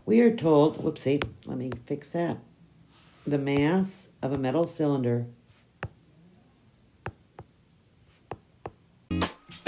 We are told, whoopsie, let me fix that. The mass of a metal cylinder